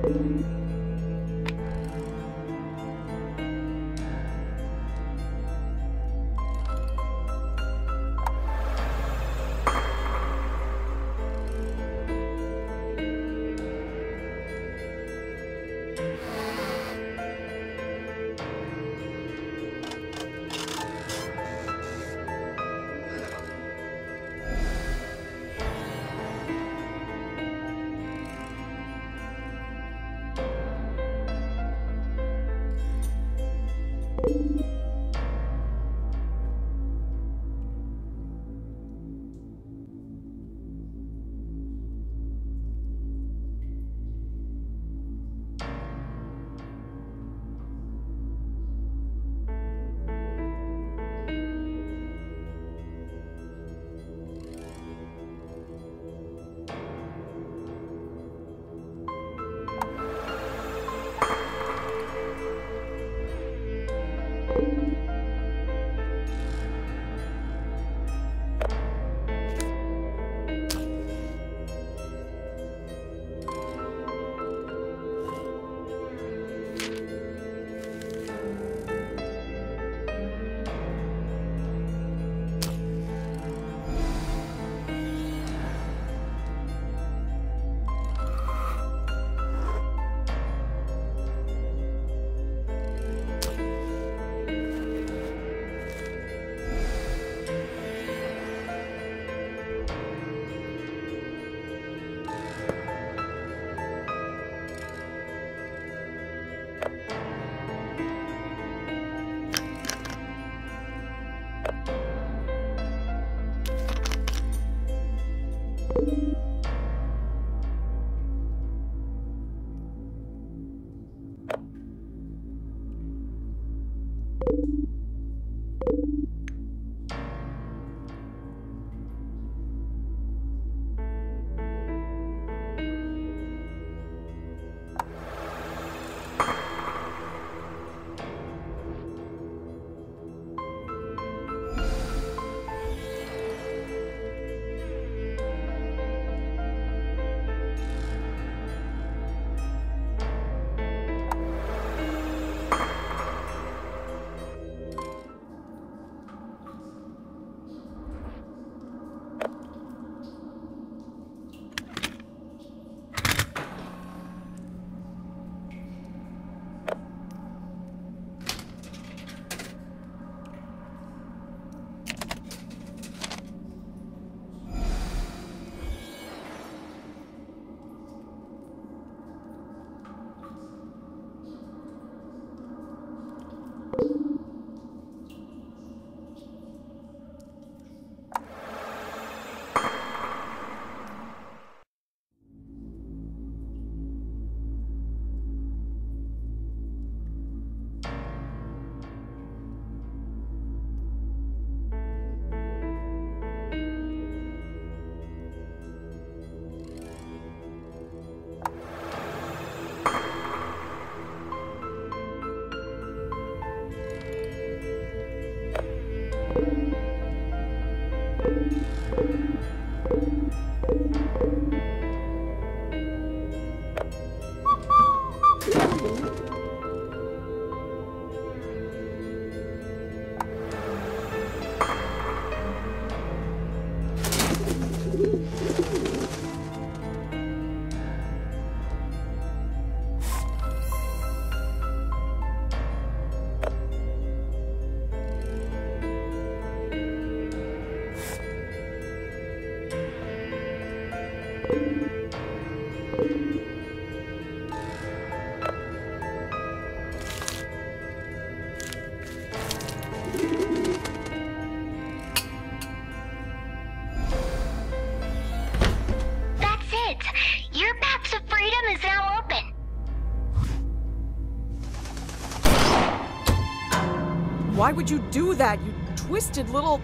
Why would you do that, you twisted little...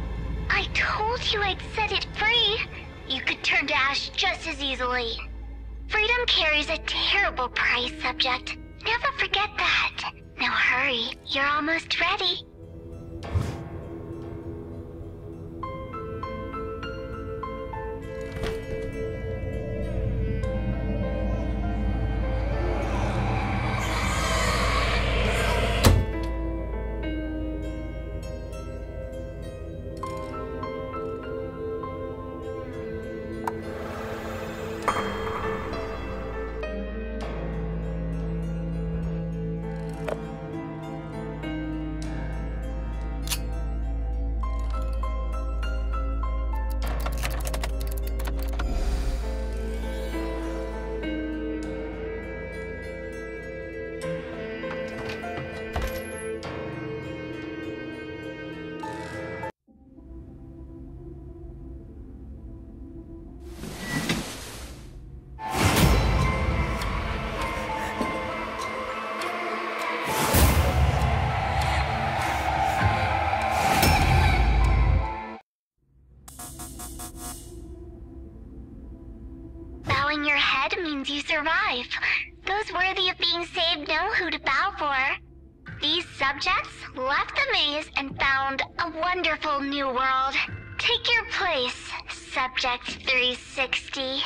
I told you I'd set it free. You could turn to ash just as easily. Freedom carries a terrible price, subject. Never forget that. Now hurry, you're almost ready. Bowing your head means you survive. Those worthy of being saved know who to bow for. These subjects left the maze and found a wonderful new world. Take your place, Subject 360.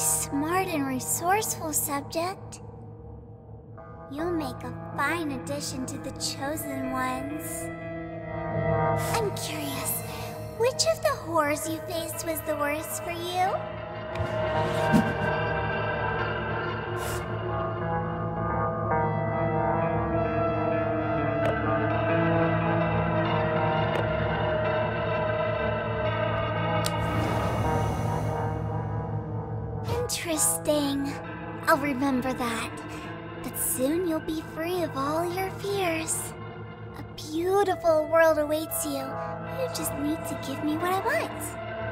smart and resourceful, Subject. You'll make a fine addition to the Chosen Ones. I'm curious, which of the horrors you faced was the worst for you? Interesting. I'll remember that. But soon you'll be free of all your fears. A beautiful world awaits you. You just need to give me what I want.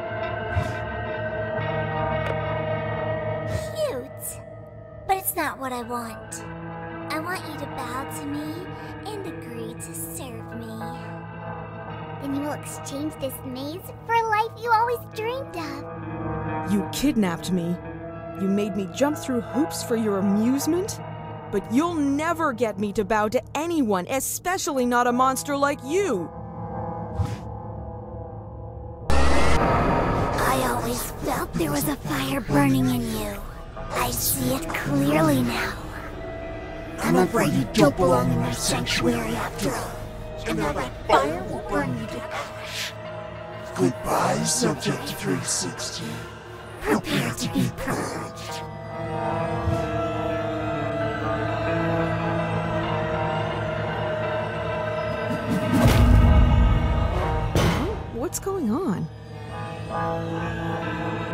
Cute. But it's not what I want. I want you to bow to me and agree to serve me. Then you will exchange this maze for a life you always dreamed of. You kidnapped me. You made me jump through hoops for your amusement? But you'll never get me to bow to anyone, especially not a monster like you! I always felt there was a fire burning in you. I see it clearly now. I'm afraid you don't belong in my sanctuary after all. And now that fire will burn you to ash. Goodbye, Subject 360. Prepare to be purged. What's going on?